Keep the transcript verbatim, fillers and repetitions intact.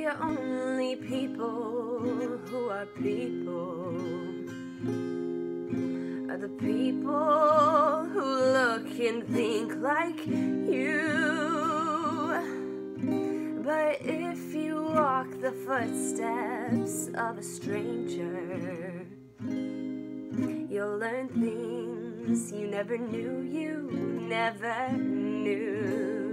The only people who are people are the people who look and think like you. But if you walk the footsteps of a stranger, you'll learn things you never knew you never knew.